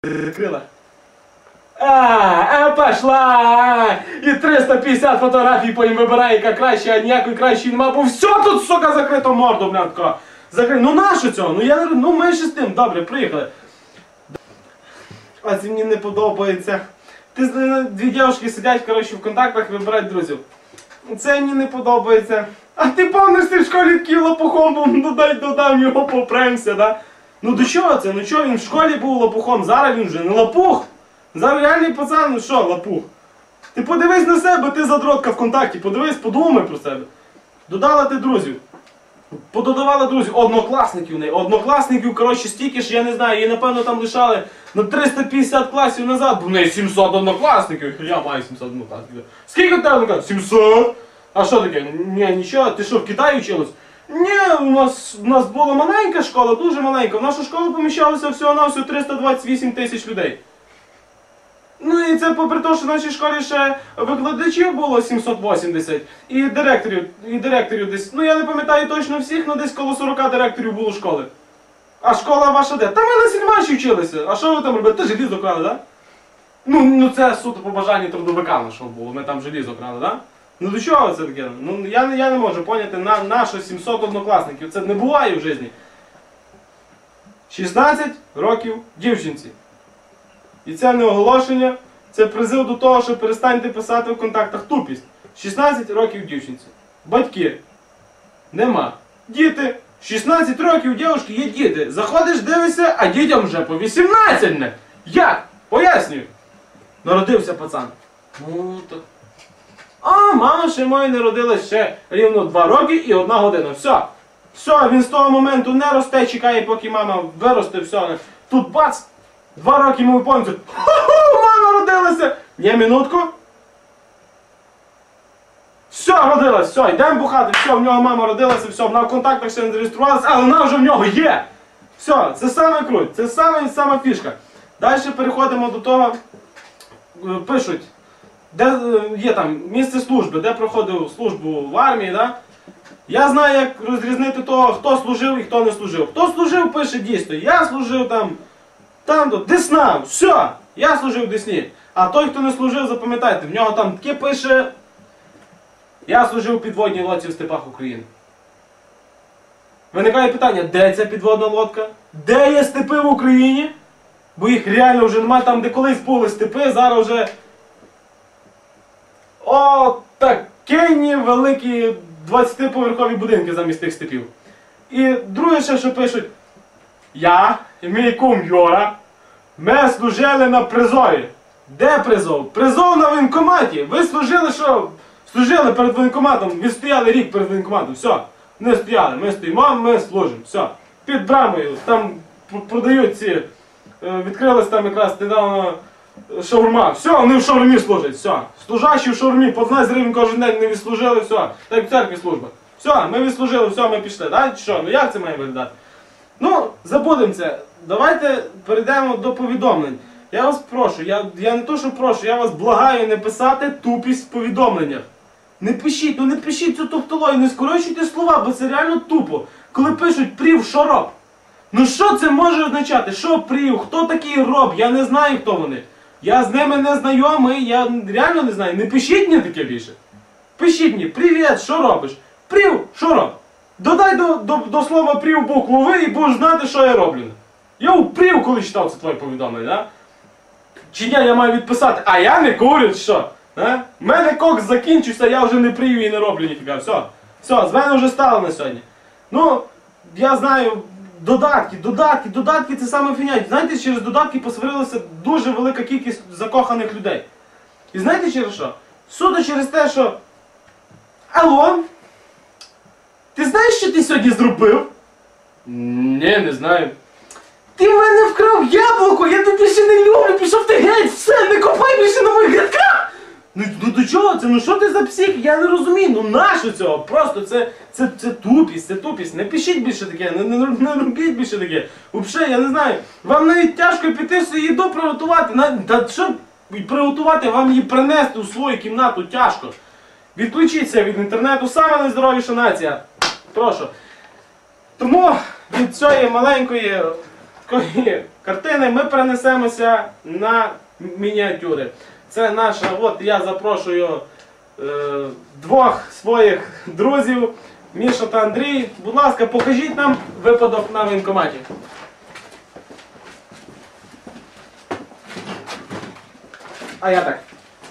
Закрила. Пошла! І 350 фотографій по їм вибирає, яка краще, а ніякої кращої нема, бо все тут, сука, закрито морду, блядь, закрито. Ну нащо цього? Ну я не, ну менше з тим, добре, приїхали. А це мені не подобається. Дві дівчатки сидять, коротше, в контактах, вибирають друзів. Це мені не подобається. А ти помниш, ти в школі такий лопухом був, ну дай додам його, попремся, да? Ну до чого це? Ну чого він в школі був лопухом, зараз він вже не лопух. Зараз реальний пацан, ну що, лопух? Ти подивись на себе, ти задротка в контакті, подивись, подумай про себе. Додала ти друзів. Пододавала друзів, однокласників неї. Однокласників, коротше, стільки ж, я не знаю, її, напевно, там лишали на 350 класів назад, бо в неї 700 однокласників. Я маю 700 однокласників. Скільки в тебе однокласників? 700? А що таке? Ні, нічого, ти що, в Китаї вчилась? Ні, у нас була маленька школа, дуже маленька. В нашу школу поміщалося всього-навсього 328 тисяч людей. Ну і це попри те, що в нашій школі ще викладачів було 780 і директорів десь, ну я не пам'ятаю точно всіх, але десь коло 40 директорів було школи. А школа ваша де? Та ми на Сільмаші вчилися. А що ви там робили? Ти желізо крали, так? Да? Ну це суто по бажанню трудовика нашого було, ми там желізо крали, так? Да? Ну до чого це таке? Ну я не можу поняти, наші 700 однокласників, це не буває в житті. 16 років дівчинці. І це не оголошення, це призив до того, що перестаньте писати в контактах тупість. 16 років дівчинці. Батьки. Нема. Діти. 16 років дівчинки є діти. Заходиш, дивишся, а дітям вже по 18 не. Як? Пояснюю. Народився пацан. Ну то. А мама ще моя не родилась ще рівно 2 роки і 1 година. Все. Все, він з того моменту не росте, чекає, поки мама виросте, все. Тут бац! 2 роки йому виповнюється. Ху-ху, мама родилася! Ні, минутку. Все, родилась, все, йдемо бухати, все, в нього мама родилася, все, вона в контактах ще не зареєструвалася, але вона вже в нього є. Все, це саме круть, це сама фішка. Далі переходимо до того, пишуть, де є там місце служби, де проходив службу в армії, да? Я знаю, як розрізнити того, хто служив і хто не служив. Хто служив, пише дійсно, я служив там, Десна, все, я служив в Десні. А той, хто не служив, запам'ятайте, в нього там таке пише, я служив у підводній лодці в степах України. Виникає питання, де ця підводна лодка? Де є степи в Україні? Бо їх реально вже немає, там де колись були степи, зараз вже о, такенні великі 20-поверхові будинки замість тих степів. І друге ще, що пишуть, я і мій кум Йора, ми служили на призові. Де призов? Призов на воєнкоматі. Ви служили що? Служили перед воєнкоматом, відстояли рік перед воєнкоматом. Все. Не стояли. Ми стоїмо, ми служимо. Все. Під брамою. Там продають ці, відкрилась там якраз недавно шаурма. Все, вони в шаурмі служать. Все. Служащі в шаурмі, по 12 гривень кожен день не відслужили, все. Так в церкві служба. Все, ми відслужили, все, ми пішли. Так? Що? Ну як це має виглядати? Ну, забудемо це. Давайте перейдемо до повідомлень. Я вас прошу, я не то, що прошу, я вас благаю не писати тупість в повідомленнях. Не пишіть, ну не пишіть цю топтолою, не скорочуйте слова, бо це реально тупо. Коли пишуть прів, що роб? Ну що це може означати? Що прів? Хто такий роб? Я не знаю, хто вони. Я з ними не знайомий, я реально не знаю. Не пишіть мені таке більше. Пишіть мені, привіт, що робиш? Прів, що роб? Додай до слова прів букву Ви і будеш знати, що я роблю. Я упрів, коли читав це твоє повідомлення, да? Чи я маю відписати, а я не курю, що? У мене кокс закінчився, я вже не прию і не роблю ніфіга. Все, з мене вже стало на сьогодні. Ну, я знаю, додатки це саме фігня. Знаєте, через додатки посварилася дуже велика кількість закоханих людей. І знаєте через що? Суто через те, що... Алло? Ти знаєш, що ти сьогодні зробив? Ні, не знаю. Ти в мене вкрав яблуко, я тебе більше не люблю, пішов ти геть, все, не копай більше на моїх грядках! Ну до чого це? Ну що ти за псих? Я не розумію, ну нащо цього? Просто це тупість, не пишіть більше таке, не робіть більше таке. Взагалі, я не знаю, вам навіть тяжко піти всю їду приготувати, та щоб приготувати, вам її принести у свою кімнату тяжко. Відключіться від інтернету, саме найздоровіша нація. Прошу. Тому від цієї маленької такої картини, ми перенесемося на мініатюри. Це наша, от я запрошую двох своїх друзів, Міша та Андрій. Будь ласка, покажіть нам випадок на воєнкоматі. А я так.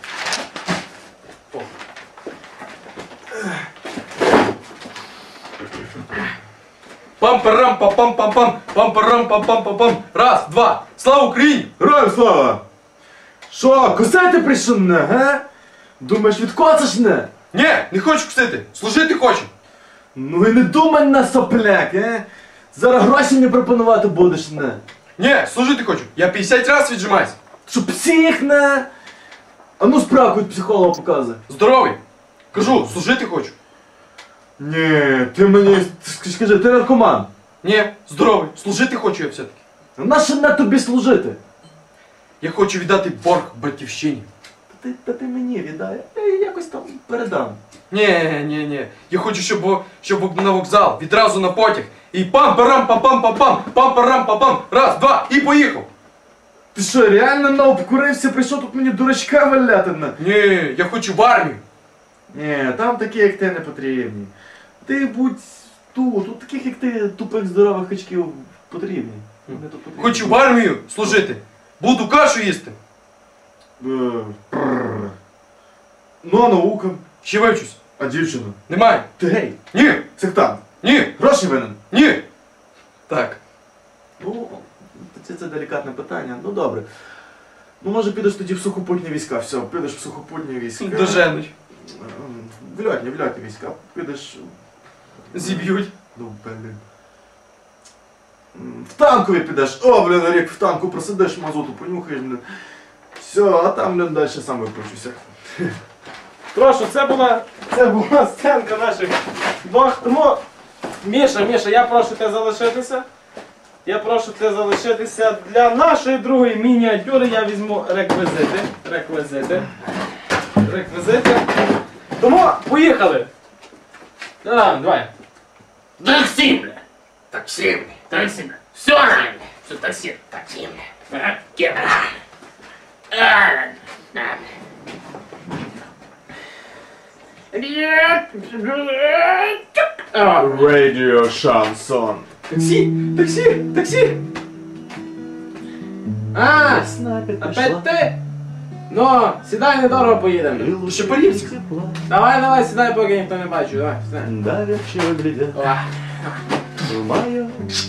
Пам-парам-па-пам-пам-пам, пам-парам-пам-пам-пам-пам. Раз, два. Слава Україні! Героям слава! Що, кусати прийшов мене, га? Думаєш, відкоцаш мене? Ні, не хочу кусити. Служити хочу. Ну і не думай на сопляк, Зараз гроші мені пропонувати будеш, не? Ні, служити хочу. Я 50 разів віджимаюсь. Що псих, не? А ну справку від психолога показуй. Здоровий. Кажу, служити хочу. Ні, ти мені скажи, ти наркоман. Ні, здоровий. Служити хочу я все-таки. А на що на тобі служити? Я хочу віддати борг батьківщині. Та ти мені віддай, я якось там передам. Ні. Я хочу, щоб на вокзал, відразу на потяг. І пам-парам-па-пам-пам-пам, пам-парам-па-пам. Раз, два, і поїхав. Ти що, реально на обкурився, прийшов тут мені дурачка валяти на? Ні, я хочу в армію. Ні, там такі, як ти, не потрібні. Ти будь тут таких, як ти, тупих здорових очків потрібні. Вони тут потрібні. Хочу в армію служити. Буду кашу їсти. Прррр. Ну, а наука? Ще вивчусь. А дівчина? Немає. Ти гей, Ні. сектант. Ні. Гроші винен? Ні. Так. Ну, це делікатне питання. Ну, добре. Ну, може, підеш тоді в сухопутні війська. Все, підеш в сухопутні війська. Доженуть. В льотні війська. Підеш... Зіб'ють. Ну, блін. В танкові підеш. О, блін, рік в танку просидиш, мазуту понюхаєш, блін. Все, а там, блін, далі сам викручуся. Прошу, це була сценка наших двох. Тому, Міша, я прошу тебе залишитися. Я прошу тебе залишитися. Для нашої другої мініатюри я візьму реквізити. Тому поїхали. Давай. Такси, бля. Такси, бля. Такси, бля. Все нормально. Все такси. Такси, бля. Ага. Кем? Радіо Шансон. Таксі. Опять ти? Ну, сідай, недорого поїдемо. Ще Парівськ. Давай, сідай, поки ніхто не бачить. Давай, сідай. Давяче глядя. Маю.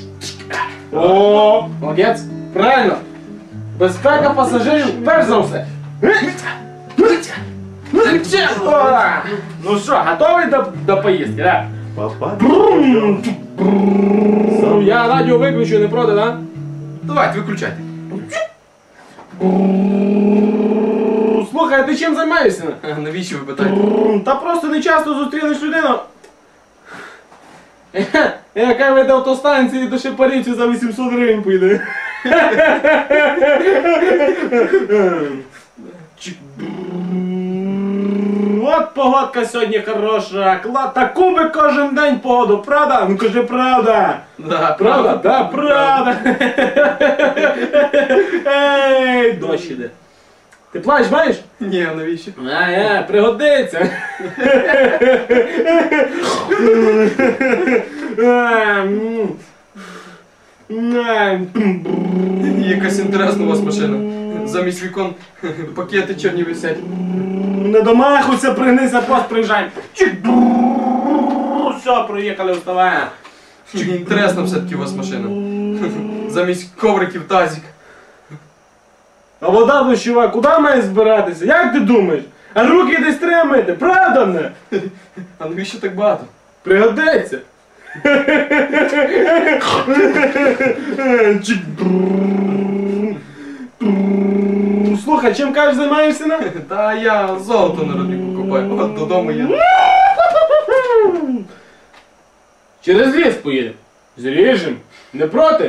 О, молодець. Правильно. Безпека пасажирів перш за все. Ну що, готовий до поїздки, так? Я радіо виключу, не проти, так? Давайте, виключайте. Слухай, а ти чим займаєшся? Навіщо ви питаєте? Та просто не часто зустрінеш людину. Яка від автостанції до Шепарівці за 800 гривень поїде. От погодка сьогодні хороша. Таку би кожен день погоду, правда? Ну кажи правда. Да, Правда? Да, правда. Ей, дощ іде. Ти плащ маєш? Ні, навіщо? Пригодиться. Якась інтересна у вас машина. Замість вікон пакети чорні висять. Не домахуйся, пригнися, пост приїжджай. Все, проїхали, вставай. Інтересна все-таки у вас машина. Замість ковриків тазик. А вода дощова, куди має збиратися? Як ти думаєш? А руки десь треба мити, правда не? А навіщо так багато? Пригодиться. Слухай, чим кажеш, займаєшся на? Та я золото на роднику купаю. От додому їду. Через ліс поїдемо. Зріжем. Не проти?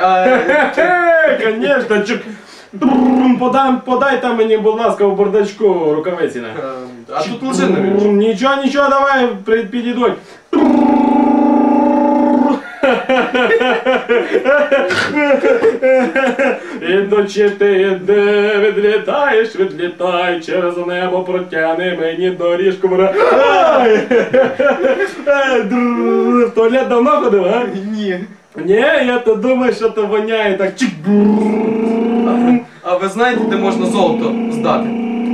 Конечно, чук. Подай там мені, будь ласка, в бардачку рукавиці на. А тут лежить, навіщо? Нічого, давай, підійдуть. І вночі ти йди, відлітай, через небо протягни мені доріжку. В туалет давно ходив, а? Ні. Ні, я то думаю, що то воняє так чик. А ви знаєте, де можна золото здати?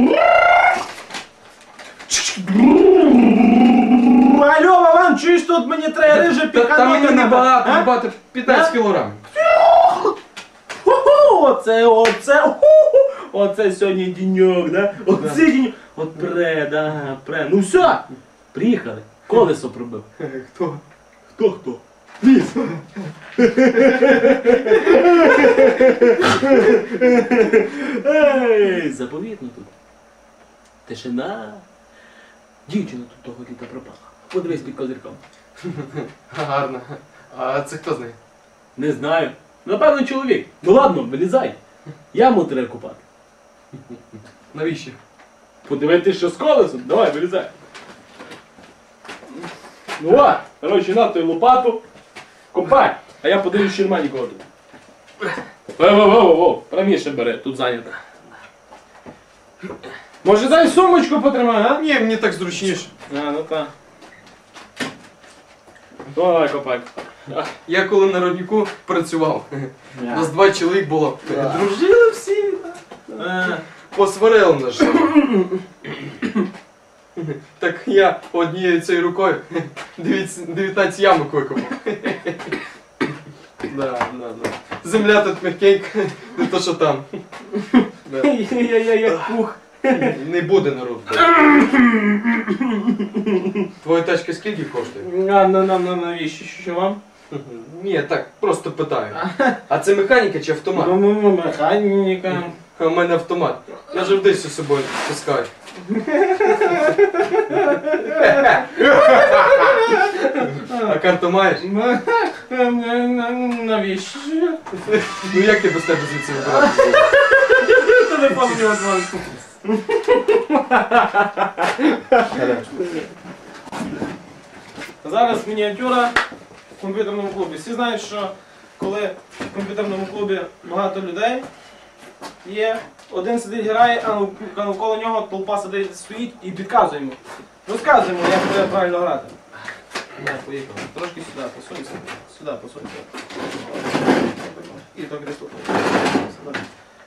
Алло, Вован, чуєш, тут мені треба риже Там піканути мені надо, небагато, а? небагато 15 А? кілограмів. Оце сьогодні деньок, да? Оце деньок. От пре, да, пре. Ну все, приїхали. Колесо пробив. Хто? Хто? Ліс. Ей, заповітно тут. Тишина. Дівчина тут того літа пропала. Подивись під козирком. Гарно. А це хто з нею? Не знаю. Напевно, чоловік. Ну ладно, вилізай. Яму треба купати. Навіщо? Подивитись, що з колесом. Давай, вилізай. Ну от, коротше, на той лопату. Копай. А я подивлюсь, що нема нікого тут. Воу, правіше бери, тут зайнято. Може, дай сумочку потримай, а? Ні, мені так зручніше. А, ну так. Давай, копай. Я коли на роднику працював, нас 2 чоловік було. Дружили всі. Посварили нас. же. Так я однією цією рукою 19 ямок викопав. Да. Земля тут м'якенька, не то що там. Да. Як пух. Не буде народ. Твоя тачка скільки коштує? А, навіщо? Що вам? Ні, так, просто питаю. А це механіка чи автомат? Механіка. А в мене автомат. Я завжди з собою таскаю. А карту маєш? Навіщо? Ну як я без тебе звідси вибиратися? Телефон мені озвонив. Зараз мініатюра в комп'ютерному клубі. Всі знають, що коли в комп'ютерному клубі багато людей є, один сидить грає, а навколо нього толпа сидить, стоїть і підказує йому. Розказуємо, як треба правильно грати. Я поїхав. Трошки сюди, посунься. Сюди, посунься. І то крісло. Сюди.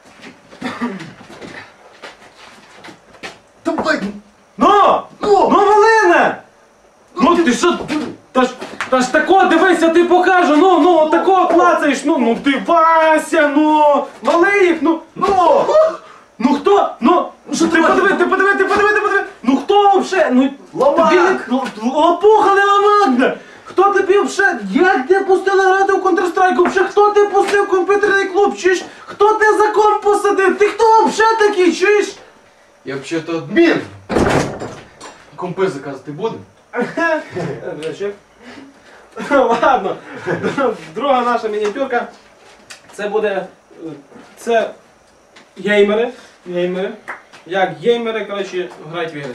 Давай! Ну! Ну, Малина! Ну ти що? Та ж тако, дивися, ти покажу, ну, такого клацаєш, ну ти Вася, ну, малий їх, ну, хто, що ти подиви, ну хто вообще, ну, Ламак! лопуха не ламак, хто тобі вообще, як ти пустили грати в Counter-Strike, вообще, хто ти пустив в комп'ютерний клуб, чуєш, хто ти за комп посадив, ти хто вообще такий, чуєш? Я взагалі-то адмін. Компи заказати будемо? Ладно, друга наша мініатюрка, це буде, це геймери, як геймери, коротше, грають в ігри.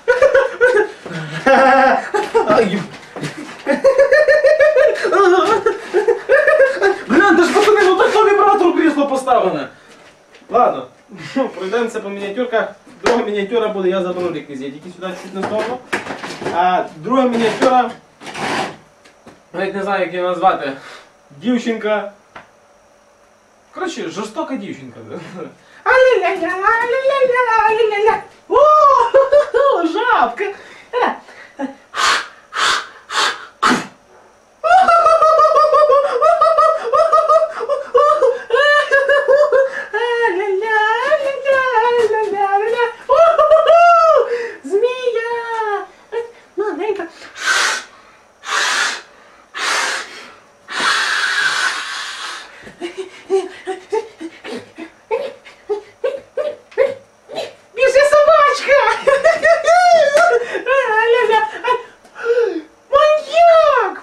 Блін, ти ж пацани, ну так то вібратор в крісло поставлене. Ладно, пройдемося по мініатюрках. Друга мініатюра буде, я заберу реквізит, тільки сюди чуть не сторону. А друга мініатюра, навіть не знаю, як її назвати. Дівчинка. Коротше, жорстока дівчинка. Ай-ля-ля-ля, ай-ля-ля-ля, ай-ля-ля-ля. О, жабка. Змія. Маленька. Біжи, собачка! Маньяк!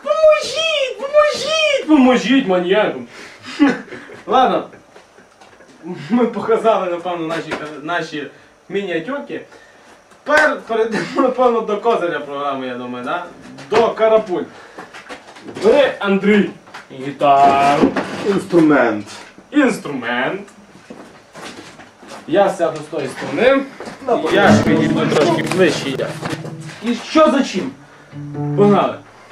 Поможіть маньяку! Ладно, ми показали, напевно, наші мініатюрки. Тепер перейдемо, напевно, до козиря програми, я думаю, да? До карапуль. Бери, Андрій! гітару, Інструмент. інструмент. Я сяду з тої сторони, я ж підійду трошки ближче. І що за чим? Погнали.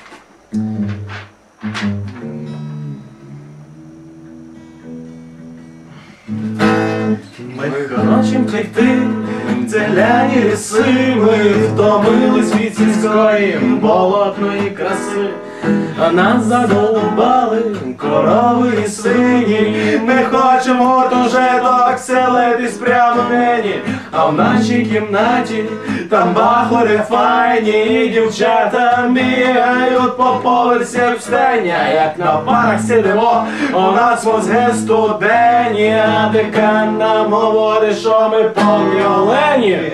Ми хочем втекти в зелені ліси, ми втомились від сільської болотної краси, а нас задовбали корови і свині. Ми хочемо гуртожиток селитись прямо нині, а в нашій кімнаті там бахори файні, і дівчата бігають по поверсях встання. Як на парах сидимо, у нас мозги студені, а декан нам говорить, що ми повні олені.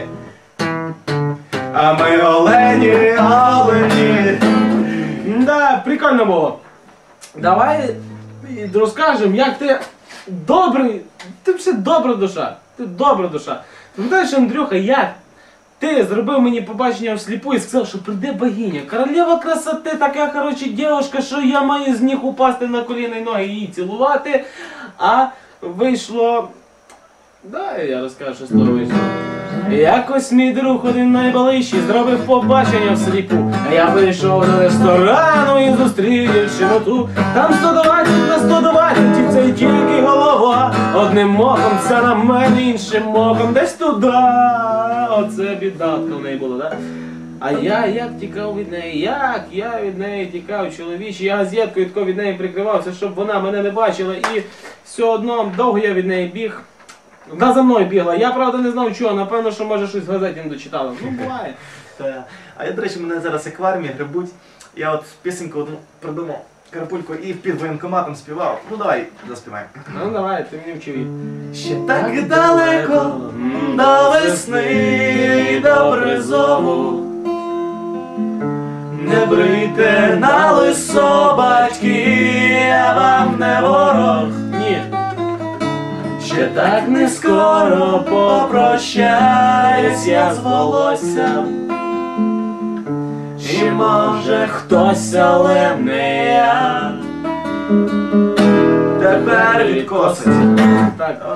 А ми олені, олені. Да, прикольно було. Давай розкажемо, як ти добрий, ти все добра душа. Ти добра душа. Ти знаєш, Андрюха, як ти зробив мені побачення всліпу і сказав, що прийде богиня. Королева красоти, така, коротше, дівчинка, що я маю з них упасти на коліна і ноги і її цілувати. А вийшло... Да, я розкажу, що з того вийшло. Якось мій друг один найближчий зробив побачення всліпу. А я вийшов до ресторану і зустрів дівчиноту. Там 120 на 120, і це тільки голова. Одним оком це на мене, іншим оком десь туди. Оце бідатка в неї була, да? А я як тікав від неї, як я від неї тікав, чоловіче, я газеткою тако від неї прикривався, щоб вона мене не бачила, і все одно довго я від неї біг. Вона за мною бігла, я правда не знав чого, напевно, що може щось в газеті не дочитала. Ну, буває. А я, до речі, мене зараз акваріумі грибуть. Я от пісеньку одну придумав, Карпульку, і під воєнкоматом співав. Ну давай, заспіваємо. Ну давай, ти мені вчив. Ще так далеко до весни, до призову. Не брийте на лисо, батьки, я вам не ворог. Ні. Ще так не скоро попрощаюсь я з волоссям. І може хтось, але не я. Тепер відкосить. Так,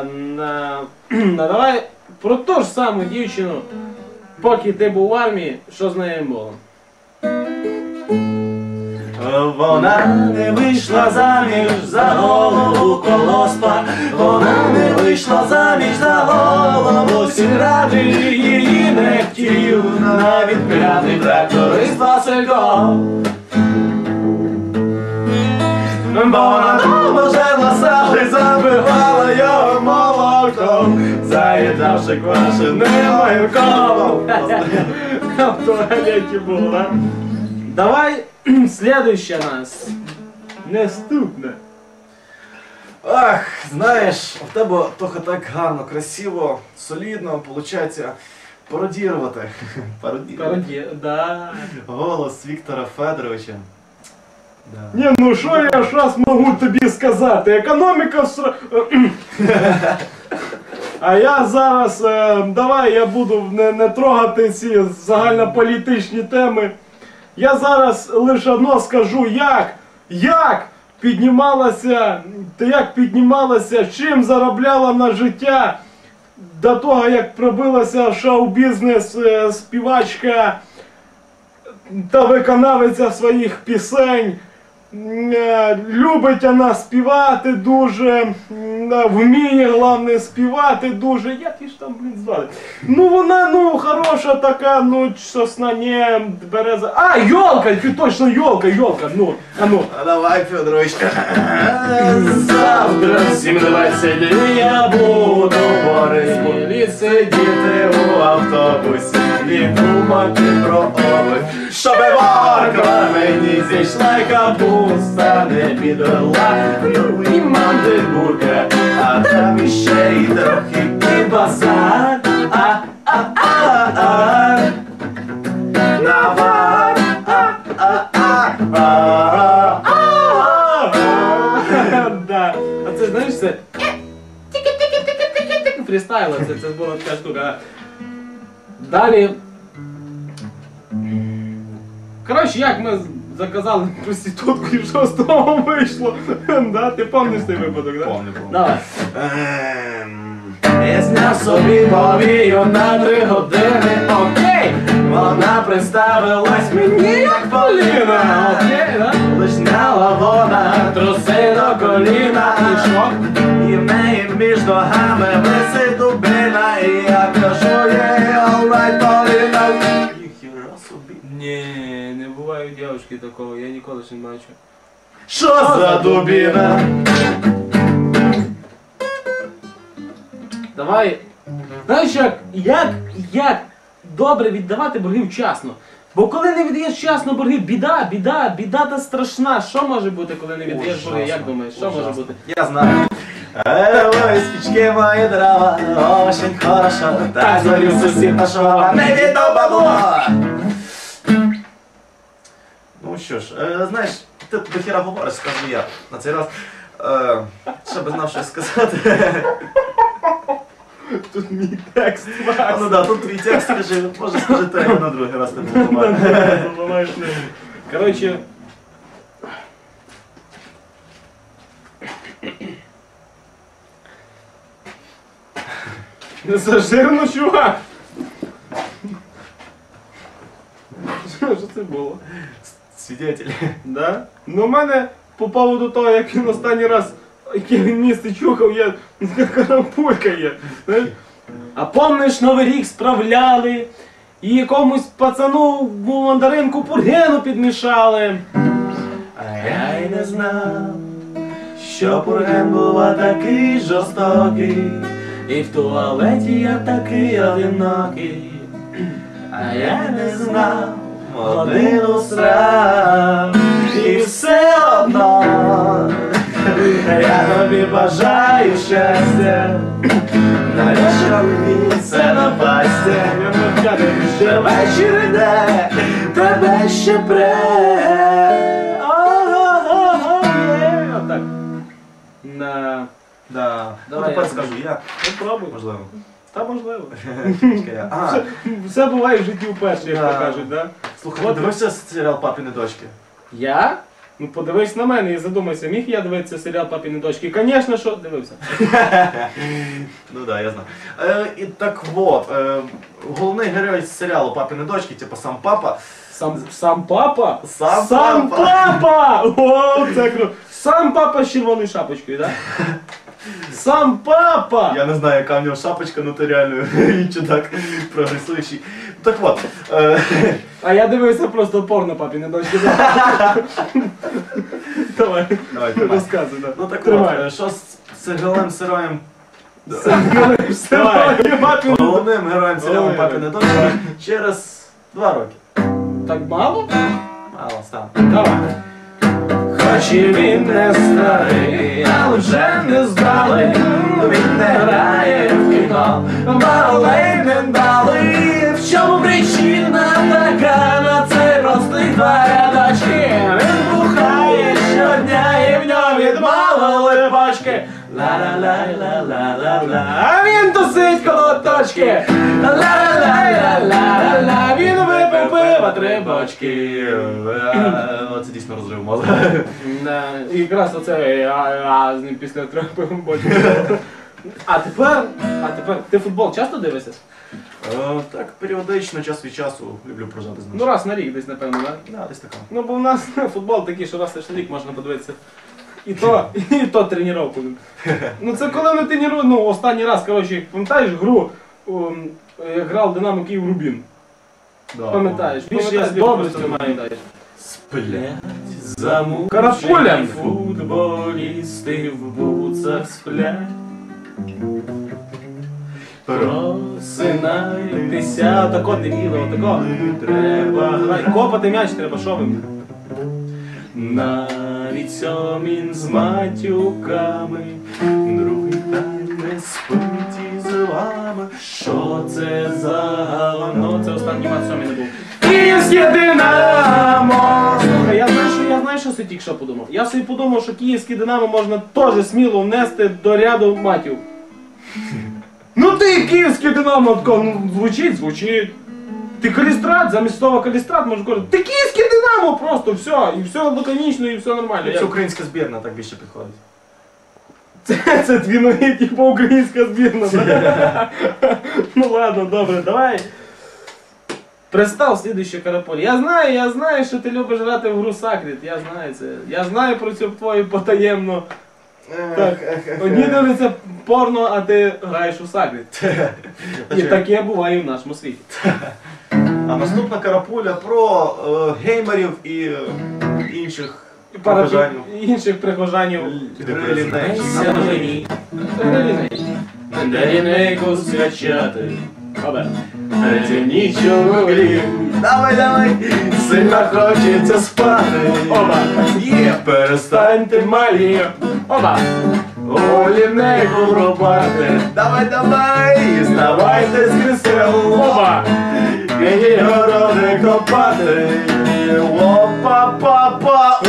давай про ту ж саму дівчину, поки ти був в армії, що з нею було? Вона не вийшла заміж за голову колоспа, вона не вийшла заміж за голову сільради, її не хотів навіть п'ятий тракторист Василько. Бо вона дома жила сало і забивала його молоком, заїдавши квашеним огірком. В туалеті було, да? Давай следующее нас. Наступне. Ах, знаєш, у тебе трохи так гарно, красиво, солідно, виходить пародірувати. Пародія, да. Голос Віктора Федоровича. Да. Ні, ну що я зараз можу тобі сказати? Економіка А я зараз, давай я буду не трогати ці загальнополітичні теми. Я зараз лише одно скажу, як піднімалася, чим заробляла на життя до того, як пробилася в шоу-бізнес співачка та виконавиця своїх пісень. Любить вона співати дуже, вміє, головне, співати дуже. Як її ж там, звали? Ну вона, хороша така, сосна, не, береза. А, ёлка, точно, ёлка, ну. А давай, Федорович. Завтра в 7:20 я буду в Борисполі сидіти у автобусі і думати про овоч. Щоби морква мені зійшла й капуста не підвела, ну і мандибурка, а там іще й трохи кібаса. Навар. Да. А це, знаєш, це фрістайл, це була така штука. Далі. Коротше, як ми заказали проститутку і що з того вийшло? Да, ти пам'ятаєш цей випадок, да? Помню. Давай. Я зняв собі повію на 3 години, окей. Вона представилась мені як Поліна, окей, да? Лишняла вона труси до коліна. І що? І в неї між ногами висить дубина. І я кажу їй, alright, Поліна. Ніхіра собі. Ні, не буває у дівчинки такого, я ніколи ще не бачу. Що за дубіна? Давай. Знаєш як добре віддавати борги вчасно. Бо коли не віддаєш вчасно борги, біда та страшна. Що може бути, коли не віддаєш борги? Як думаєш, що може бути? Я знаю. Ой, спички мої дрова, очень хорошо. Так звалив сусід нашого, не віддав бабло. Ну що ж, знаєш, ти до хіра говориш, скажу я. На цей раз, ще би знав щось сказати. Тут мій текст, А, ну да, тут твій текст, скажи, може скажи ти, а на другий раз ти буду. Коротше. Не зажирно, чувак! Що це було? Свидетель. Да? Ну в мене по поводу того, як він останній раз, яке він місце чухав, є карампулька є. Знаєш? А помниш, Новий рік справляли, і якомусь пацану в мандаринку пургену підмішали. А я й не знав, що пурген бува такий жорстокий, і в туалеті я такий одинокий. А я не знав, годину срав, і все одно я тобі бажаю щастя, на вечір місце напасться, що вечір йде, тебе ще пре. Отак. Да. Давай, Тепер я скажу я. Ну пробуй. Можливо. Та можливо. Чекай, я. А, Все буває в житті вперше, як Да. то кажуть, да? слухай, ти дивився серіал «Папіни дочки»? Я? Ну подивись на мене і задумайся, міг я дивитися серіал «Папіни дочки»? Звісно, що дивився. Ну да, я знаю. І так вот, головний герой серіалу «Папіни дочки», типу сам папа. Сам папа? Сам папа! папа! О, це круто! Сам папа з червоною шапочкою, так? Да? Сам папа! Я не знаю, яка в нього шапочка, ну ти реально він чудак прогресуючий. Так от. А я дивився просто порно «Папіни дочки». Давай, Давай, тримай. розказуй, да. Ну так Тримай. от, що з головним героєм... Давай. Головним героєм серіалу Ой. «Папіни дочки» через 2 роки. Так мало? Мало став. Давай. Хоч і він не старий, але вже не здали, він не грає в кіно, балей не дали. В чому причина така на цей простих 2 рядочки? Він бухає щодня і в ньому відмовили бочки. Ла-ла-ла-ла-ла-ла-ла, а він тусить коло точки. Ла-ла-ла-ла-ла-ла, він випив пива 3 бочки. Це дійсно розрив мозга. І якраз оце з ним після 3 бочок. А тепер ти футбол часто дивишся? Так, періодично, час від часу люблю прожати з ним. Ну раз на рік десь, напевно, так? Да, десь така. Ну бо в нас футбол такий, що раз на рік можна подивитися. І то тренування. Ну це коли ми тренуємо, ну останній раз, коротше, пам'ятаєш гру, як грав Динамо Київ Рубін? Да, Пам'ятаєш? Більше я Пам'ятаєш, добре цього пам'ятаєш. Сплять замучені Карапулем. футболісти в буцах сплять. Просинайтеся, отако дебіло, отако. Треба грати. Копати м'яч треба, що ви? Навіть сьомін з матюками, другий тайм не спить із вами. Що це за говно? Ну, це останній матч сьомий не був. Київське Динамо! Слухай, я знаю, що собі тільки що подумав. Я собі подумав, що київське Динамо можна теж сміло внести до ряду матів. Ну ти київське Динамо, тако, ну звучить. Ти Калістрат, замість слова Калістрат можеш казати, ти київське Динамо просто, все, і все лаконічно, і все нормально. Це українська збірна, так більше підходить. Це дві ноги, типу українська збірна. Да? Ну ладно, добре, давай. Представ слідуючу Караполі. Я знаю, що ти любиш грати в гру Сакріт, я знаю це. Я знаю про цю твою потаємну. Так, одні дивляться порно, а ти граєш у Сакріт. І таке буває в нашому світі. А наступна Карапуля про геймерів і інших прихожанів. Інших прихожанів. Реліней. Релінейку свячати. Нічого глів. Давай, сильно хочеться спати. Оба. Перестаньте малі. Оба. Олінейку рубати. Давай, вставайте з крісел. Оба. І городи копати. Опа-па-па.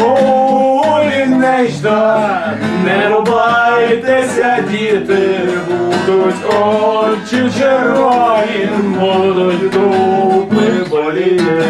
Олінейшта. Не рубайтеся, діти, будуть очі червоні, будуть дуби боліти.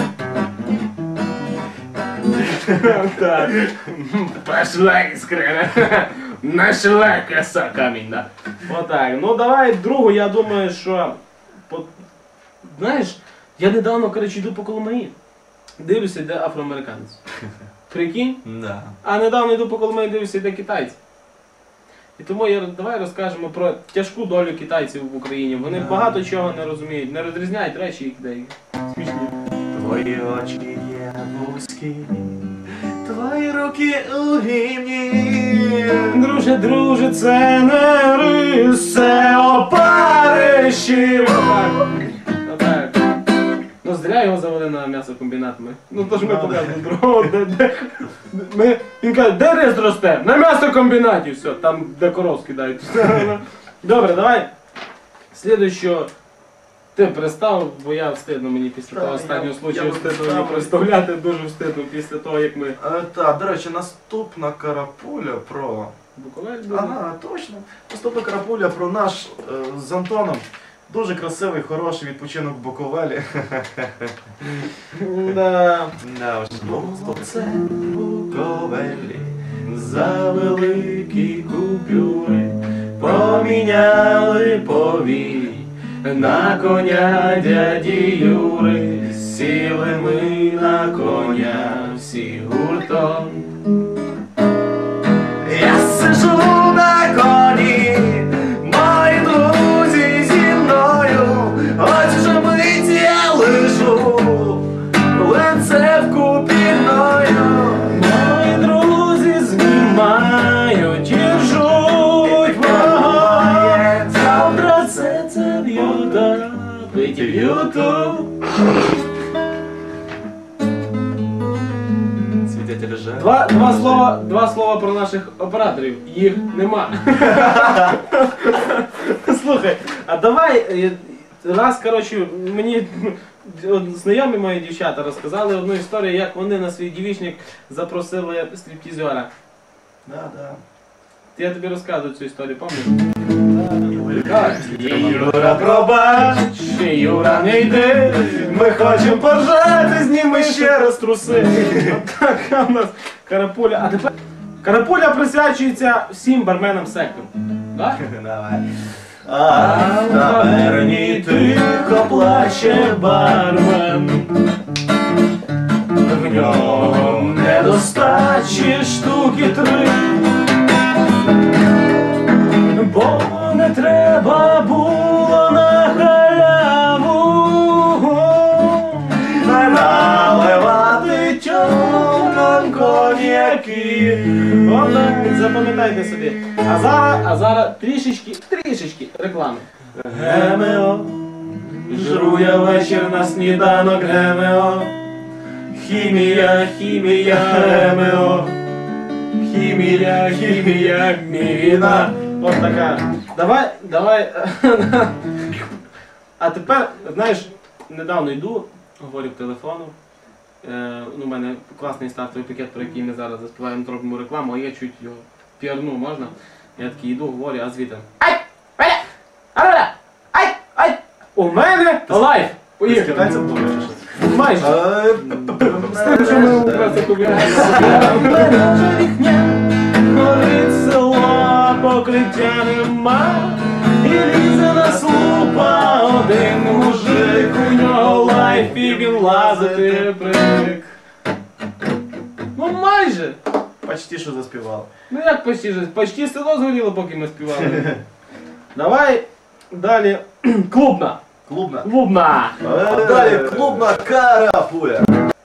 Так. Пошла іскра. Нашла коса камінна. Отак. Ну давай другу, я думаю, що... Знаєш, я недавно, коротше, йду по Коломиї. Дивлюся, йде афроамериканець. Прикинь? Да. А недавно йду по Коломиї, дивлюся, йде китайці. І тому давай розкажемо про тяжку долю китайців в Україні. Вони багато чого не розуміють, не розрізняють речі, які смішні. Твої очі є вузькі, твої руки у гімні. Друже, це не рис, це опариші. Отак. Ну зря його завели на м'ясокомбінат ми. Ну то ж ми показуємо другого, він каже, де рис росте? На м'ясокомбінаті, все, там де коров скидають. Добре, давай. Слідуючу ти представ, бо я встидно мені після того останнього случаю встидно мені представляти, дуже встидно після того, як ми... Так, до речі, наступна Карапуля про... Буковель були. Ага, точно. Наступна Карапуля про наш з Антоном дуже красивий, хороший відпочинок в Буковелі. Да. Це Буковелі за великі купюри поміняли повій на коня дяді Юри. Сіли ми на коня всі гуртом. Я сижу на коні, мої друзі зі мною. Ось вже мить я лежу, лице вкупі мною. Мої друзі знімають і ржуть вогонь. Завтра це б'ють, пить в ютуб. Два слова про наших операторів. Їх нема. Слухай, а давай, раз, коротше, мені знайомі мої дівчата розказали одну історію, як вони на свій дівічник запросили стриптізера. Да. Я тобі розказую цю історію, пам'ятаєш? Юра, пробач, Юра, не йди, ми хочемо поржати, зніми ще раз труси. така у нас Карапуля. А тепер Карапуля присвячується всім барменам сектору. Да? Давай. А в таверні тихо плаче бармен. В ньому недостачі штуки 3. Бо не треба було на халяву наливати тьомам коньяки. Запам'ятайте собі. А зараз трішечки реклами. ГМО, жру я вечір на сніданок ГМО. Хімія, ГМО. Хімія, міна. От така. Давай. А тепер, знаєш, недавно йду, говорю в телефону. У мене класний стартовий пакет, про який ми зараз заспіваємо, робимо рекламу, а я чуть його піарну, можна? Я такий йду, говорю, а звідти. Ай! У мене лайф! Поїхали. Китайця буде чи що? Майже. З тим, що ми якраз окупляємо. Горить село, покриття нема, і лізе на слупа один мужик, у нього лайф, і він лазити привик. Ну майже. Почти що заспівали. Ну як почти же? Почти село згоріло, поки ми співали. Давай далі. Клубна. Клубна. Клубна. А далі клубна карапуля.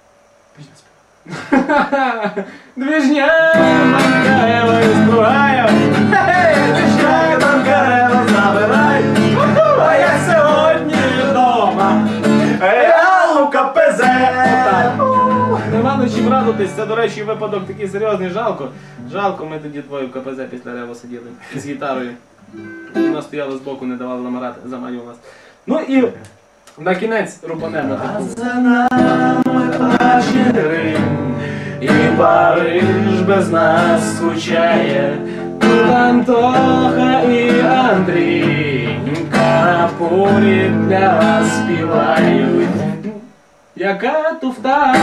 Движня Манкаева і Стругаєв. Движня Манкаева забирай, а я сьогодні вдома. Я у КПЗ. Нема на чим радуватись, це, до речі, випадок такий серйозний, жалко. Жалко, ми тоді двоє в КПЗ після рево сиділи з гітарою. Вона стояла збоку, не давала намирати, заманювала нас. Ну і на кінець рубанемо таку. За нами плаче Рим, і Париж без нас скучає. Тут Антоха і Андрій карапулі для вас співають. Яка туфта?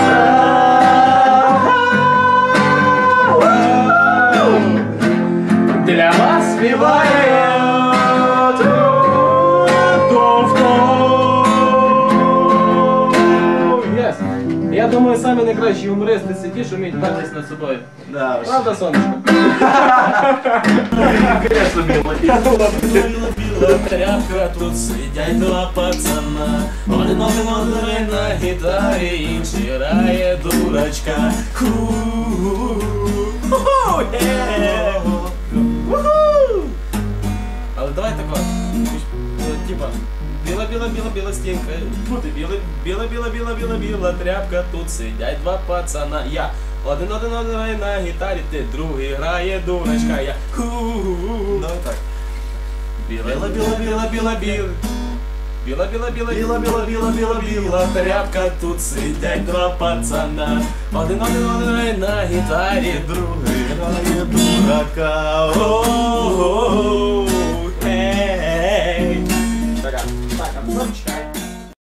Для вас співають туфту. Yes. Я думаю, самі найкращі гумористи це ті, що вміють пертись над собою. Да, Правда, сонечко? конечно, мило. Тряпка, тут сидять два пацана. Один грає на гітарі, інший грає дурачка. Але давай так от. Типа, біла стінка. Біла тряпка, тут сидять два пацана. Я один грає на гітарі, ти другий грає дурачка. Я давай так. Біла тряпка, тут сидять два пацана. Один грає на гітарі, другий грає дурака.